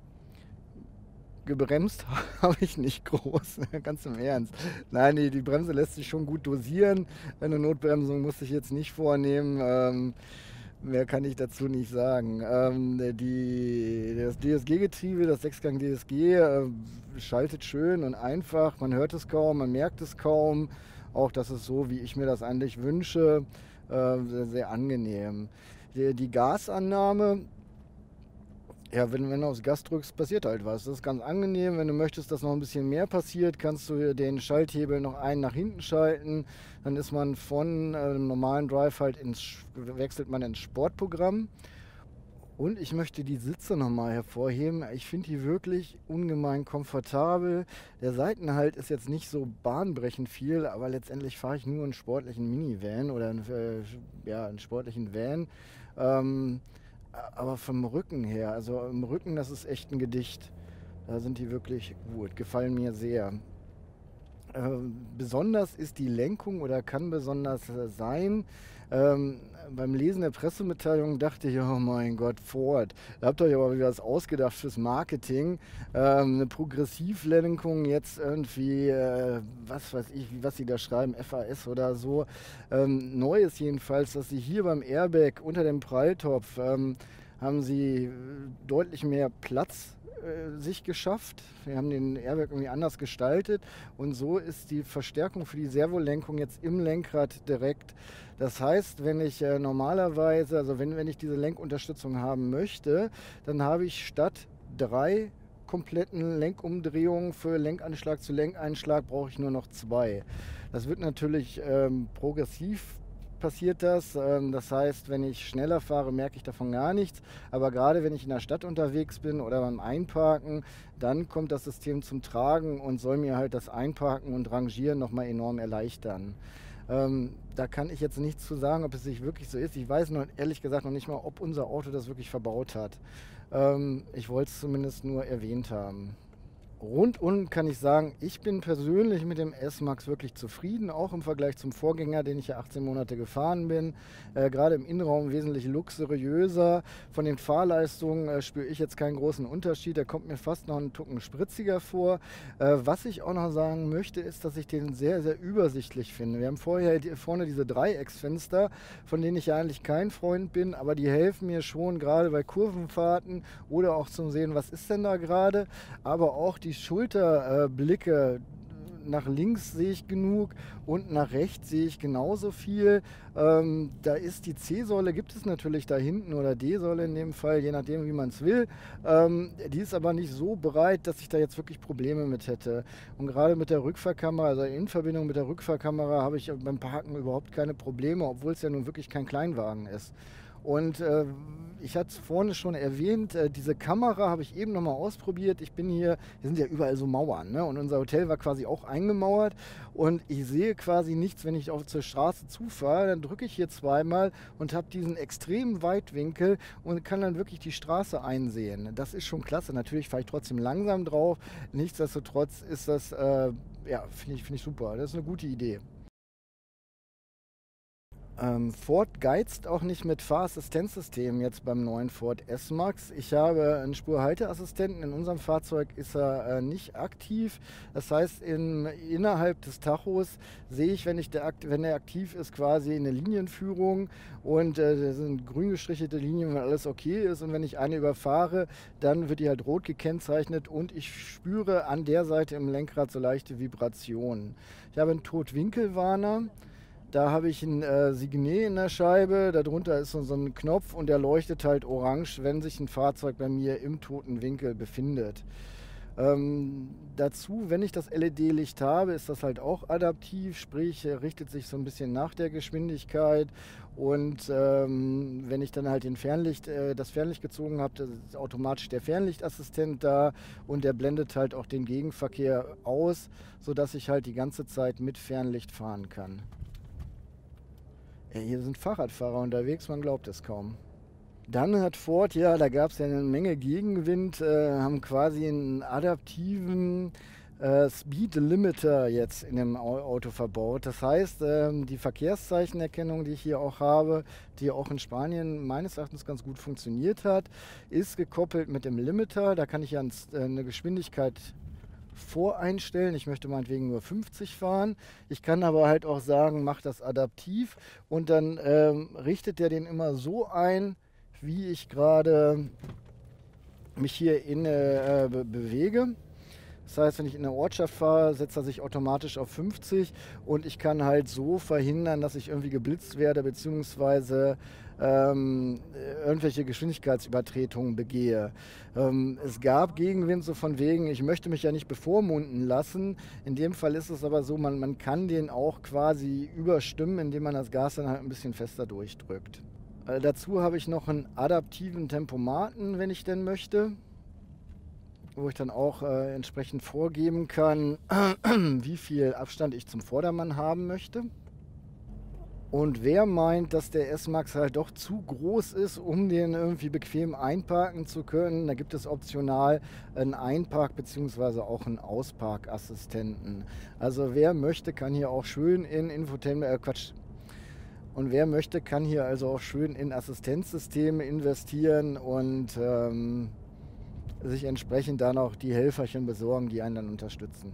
Gebremst habe ich nicht groß, ganz im Ernst. Nein, die, die Bremse lässt sich schon gut dosieren. Eine Notbremsung muss ich jetzt nicht vornehmen. Ähm, mehr kann ich dazu nicht sagen. Ähm, die, das D S G-Getriebe, das Sechsgang D S G, äh, schaltet schön und einfach. Man hört es kaum, man merkt es kaum. Auch das ist so, wie ich mir das eigentlich wünsche. Äh, sehr, sehr angenehm. Die, die Gasannahme. Ja, wenn, wenn du aufs Gas drückst, passiert halt was. Das ist ganz angenehm. Wenn du möchtest, dass noch ein bisschen mehr passiert, kannst du den Schalthebel noch einen nach hinten schalten. Dann ist man von äh, einem normalen Drive halt ins, wechselt man ins Sportprogramm. Und ich möchte die Sitze nochmal hervorheben. Ich finde die wirklich ungemein komfortabel. Der Seitenhalt ist jetzt nicht so bahnbrechend viel, aber letztendlich fahre ich nur einen sportlichen Minivan oder einen, äh, ja, einen sportlichen Van. Ähm, aber vom Rücken her, also im Rücken, das ist echt ein Gedicht. Da sind die wirklich gut, gefallen mir sehr. Ähm, besonders ist die Lenkung oder kann besonders äh, sein. Ähm, beim Lesen der Pressemitteilung dachte ich, oh mein Gott, Ford, da habt ihr euch aber wieder was ausgedacht fürs Marketing. Ähm, eine Progressivlenkung jetzt irgendwie, äh, was weiß ich, was sie da schreiben, F A S oder so. Ähm, neu ist jedenfalls, dass sie hier beim Airbag unter dem Pralltopf ähm, haben sie äh, deutlich mehr Platz äh, sich geschafft. Wir haben den Airbag irgendwie anders gestaltet und so ist die Verstärkung für die Servolenkung jetzt im Lenkrad direkt. Das heißt, wenn ich äh, normalerweise, also wenn, wenn ich diese Lenkunterstützung haben möchte, dann habe ich statt drei kompletten Lenkumdrehungen für Lenkanschlag zu Lenkeinschlag brauche ich nur noch zwei. Das wird natürlich ähm, progressiv passiert das. Ähm, das heißt, wenn ich schneller fahre, merke ich davon gar nichts. Aber gerade wenn ich in der Stadt unterwegs bin oder beim Einparken, dann kommt das System zum Tragen und soll mir halt das Einparken und Rangieren nochmal enorm erleichtern. Ähm, da kann ich jetzt nichts zu sagen, ob es sich wirklich so ist. Ich weiß noch ehrlich gesagt noch nicht mal, ob unser Auto das wirklich verbaut hat. Ähm, ich wollte es zumindest nur erwähnt haben. Rundum kann ich sagen, ich bin persönlich mit dem S-Max wirklich zufrieden, auch im Vergleich zum Vorgänger, den ich ja achtzehn Monate gefahren bin. Äh, gerade im Innenraum wesentlich luxuriöser. Von den Fahrleistungen äh, spüre ich jetzt keinen großen Unterschied. Der kommt mir fast noch einen Tucken spritziger vor. Äh, was ich auch noch sagen möchte, ist, dass ich den sehr, sehr übersichtlich finde. Wir haben vorher die, vorne diese Dreiecksfenster, von denen ich ja eigentlich kein Freund bin, aber die helfen mir schon gerade bei Kurvenfahrten oder auch zum Sehen, was ist denn da gerade. Aber auch die Schulterblicke, nach links sehe ich genug und nach rechts sehe ich genauso viel. Ähm, da ist die C-Säule, gibt es natürlich da hinten oder D-Säule in dem Fall, je nachdem wie man es will. Ähm, die ist aber nicht so breit, dass ich da jetzt wirklich Probleme mit hätte. Und gerade mit der Rückfahrkamera, also in Verbindung mit der Rückfahrkamera, habe ich beim Parken überhaupt keine Probleme, obwohl es ja nun wirklich kein Kleinwagen ist. Und äh, ich hatte es vorne schon erwähnt, äh, diese Kamera habe ich eben nochmal ausprobiert. Ich bin hier, hier sind ja überall so Mauern, ne? Und unser Hotel war quasi auch eingemauert und ich sehe quasi nichts, wenn ich auf zur Straße zufahre. Dann drücke ich hier zweimal und habe diesen extremen Weitwinkel und kann dann wirklich die Straße einsehen. Das ist schon klasse. Natürlich fahre ich trotzdem langsam drauf. Nichtsdestotrotz ist das, äh, ja, finde ich, find ich super. Das ist eine gute Idee. Ähm, Ford geizt auch nicht mit Fahrassistenzsystemen jetzt beim neuen Ford S-Max. Ich habe einen Spurhalteassistenten. In unserem Fahrzeug ist er äh, nicht aktiv. Das heißt, in, innerhalb des Tachos sehe ich, wenn, ich der, wenn er aktiv ist, quasi eine Linienführung. Und äh, das sind grün gestrichelte Linien, wenn alles okay ist. Und wenn ich eine überfahre, dann wird die halt rot gekennzeichnet. Und ich spüre an der Seite im Lenkrad so leichte Vibrationen. Ich habe einen Totwinkelwarner. Da habe ich ein äh, Signet in der Scheibe, darunter ist so, so ein Knopf und der leuchtet halt orange, wenn sich ein Fahrzeug bei mir im toten Winkel befindet. Ähm, dazu, wenn ich das L E D-Licht habe, ist das halt auch adaptiv, sprich äh, richtet sich so ein bisschen nach der Geschwindigkeit und ähm, wenn ich dann halt den Fernlicht, äh, das Fernlicht gezogen habe, dann ist automatisch der Fernlichtassistent da und der blendet halt auch den Gegenverkehr aus, sodass ich halt die ganze Zeit mit Fernlicht fahren kann. Ja, hier sind Fahrradfahrer unterwegs, man glaubt es kaum. Dann hat Ford, ja, da gab es ja eine Menge Gegenwind, äh, haben quasi einen adaptiven äh, Speed Limiter jetzt in dem Auto verbaut. Das heißt, ähm, die Verkehrszeichenerkennung, die ich hier auch habe, die auch in Spanien meines Erachtens ganz gut funktioniert hat, ist gekoppelt mit dem Limiter. Da kann ich ja eine Geschwindigkeit voreinstellen. Ich möchte meinetwegen nur fünfzig fahren. Ich kann aber halt auch sagen, mach das adaptiv und dann ähm, richtet der den immer so ein, wie ich gerade mich hier in, äh, be bewege. Das heißt, wenn ich in eine Ortschaft fahre, setzt er sich automatisch auf fünfzig und ich kann halt so verhindern, dass ich irgendwie geblitzt werde bzw. Ähm, irgendwelche Geschwindigkeitsübertretungen begehe. Ähm, es gab Gegenwind so von wegen, ich möchte mich ja nicht bevormunden lassen. In dem Fall ist es aber so, man, man kann den auch quasi überstimmen, indem man das Gas dann halt ein bisschen fester durchdrückt. Äh, dazu habe ich noch einen adaptiven Tempomaten, wenn ich denn möchte, wo ich dann auch äh, entsprechend vorgeben kann, wie viel Abstand ich zum Vordermann haben möchte. Und wer meint, dass der S-Max halt doch zu groß ist, um den irgendwie bequem einparken zu können, da gibt es optional einen Einpark- bzw. auch einen Ausparkassistenten. Also wer möchte, kann hier auch schön in Infotainment, äh Quatsch, und wer möchte, kann hier also auch schön in Assistenzsysteme investieren und ähm, sich entsprechend dann auch die Helferchen besorgen, die einen dann unterstützen.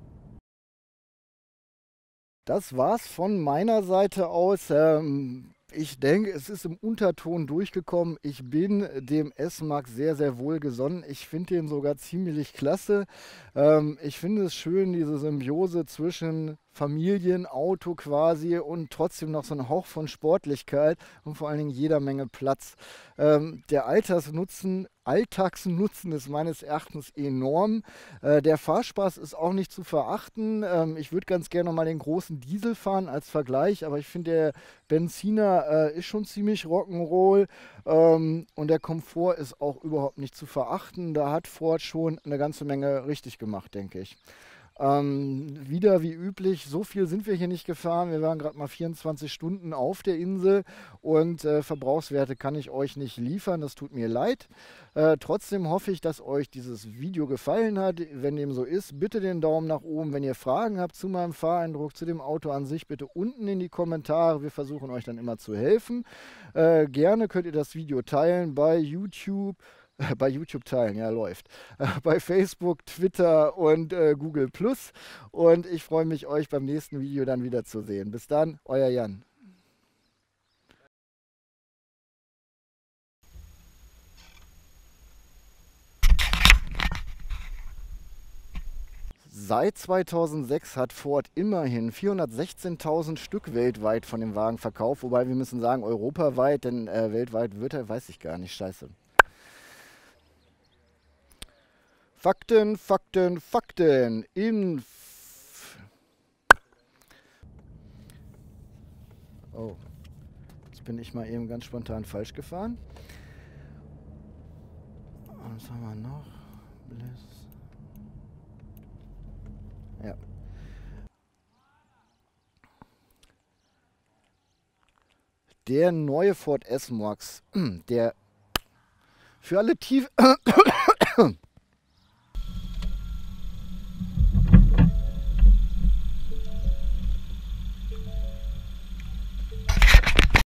Das war's von meiner Seite aus. Ähm, ich denke, es ist im Unterton durchgekommen. Ich bin dem S-Max sehr, sehr wohlgesonnen. Ich finde den sogar ziemlich klasse. Ähm, ich finde es schön, diese Symbiose zwischen Familienauto quasi und trotzdem noch so ein Hauch von Sportlichkeit und vor allen Dingen jeder Menge Platz. Ähm, der Altersnutzen, Alltagsnutzen ist meines Erachtens enorm. Äh, der Fahrspaß ist auch nicht zu verachten. Ähm, ich würde ganz gerne noch mal den großen Diesel fahren als Vergleich, aber ich finde, der Benziner äh, ist schon ziemlich Rock'n'Roll ähm, und der Komfort ist auch überhaupt nicht zu verachten. Da hat Ford schon eine ganze Menge richtig gemacht, denke ich. Ähm, wieder wie üblich, so viel sind wir hier nicht gefahren. Wir waren gerade mal vierundzwanzig Stunden auf der Insel und äh, Verbrauchswerte kann ich euch nicht liefern. Das tut mir leid. Äh, trotzdem hoffe ich, dass euch dieses Video gefallen hat. Wenn dem so ist, bitte den Daumen nach oben. Wenn ihr Fragen habt zu meinem Fahreindruck, zu dem Auto an sich, bitte unten in die Kommentare. Wir versuchen euch dann immer zu helfen. Äh, gerne könnt ihr das Video teilen bei YouTube. Bei YouTube teilen, ja, läuft. Bei Facebook, Twitter und äh, Google Plus. Und ich freue mich, euch beim nächsten Video dann wieder zu sehen. Bis dann, euer Jan. Seit zweitausendsechs hat Ford immerhin vierhundertsechzehntausend Stück weltweit von dem Wagen verkauft. Wobei wir müssen sagen, europaweit, denn äh, weltweit wird er, weiß ich gar nicht, scheiße. Fakten, Fakten, Fakten. Inf oh, jetzt bin ich mal eben ganz spontan falsch gefahren. Was haben wir noch? Bliss. Ja. Der neue Ford S-Max, der für alle tief